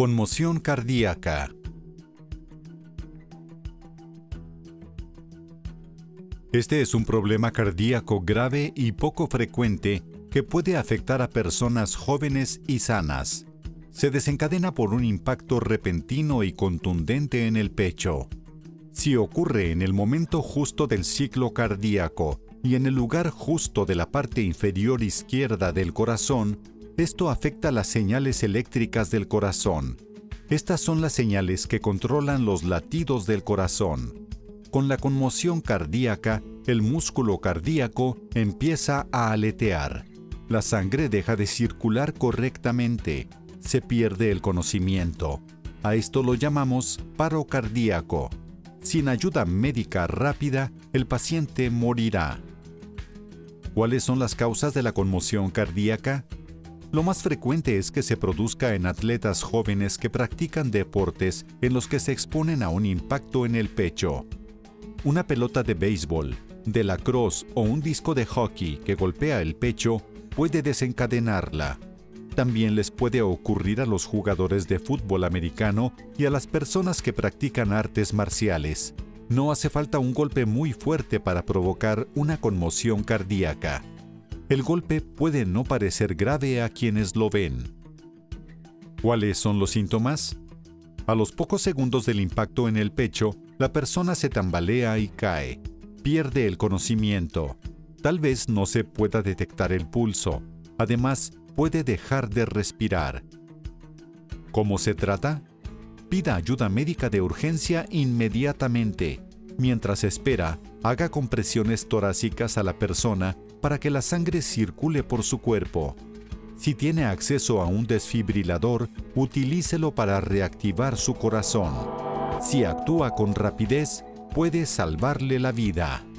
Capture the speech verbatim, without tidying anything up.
Conmoción cardíaca. Este es un problema cardíaco grave y poco frecuente que puede afectar a personas jóvenes y sanas. Se desencadena por un impacto repentino y contundente en el pecho. Si ocurre en el momento justo del ciclo cardíaco y en el lugar justo de la parte inferior izquierda del corazón, esto afecta las señales eléctricas del corazón. Estas son las señales que controlan los latidos del corazón. Con la conmoción cardíaca, el músculo cardíaco empieza a aletear. La sangre deja de circular correctamente. Se pierde el conocimiento. A esto lo llamamos paro cardíaco. Sin ayuda médica rápida, el paciente morirá. ¿Cuáles son las causas de la conmoción cardíaca? Lo más frecuente es que se produzca en atletas jóvenes que practican deportes en los que se exponen a un impacto en el pecho. Una pelota de béisbol, de lacrosse o un disco de hockey que golpea el pecho puede desencadenarla. También les puede ocurrir a los jugadores de fútbol americano y a las personas que practican artes marciales. No hace falta un golpe muy fuerte para provocar una conmoción cardíaca. El golpe puede no parecer grave a quienes lo ven. ¿Cuáles son los síntomas? A los pocos segundos del impacto en el pecho, la persona se tambalea y cae. Pierde el conocimiento. Tal vez no se pueda detectar el pulso. Además, puede dejar de respirar. ¿Cómo se trata? Pida ayuda médica de urgencia inmediatamente. Mientras espera, haga compresiones torácicas a la persona para que la sangre circule por su cuerpo. Si tiene acceso a un desfibrilador, utilícelo para reactivar su corazón. Si actúa con rapidez, puede salvarle la vida.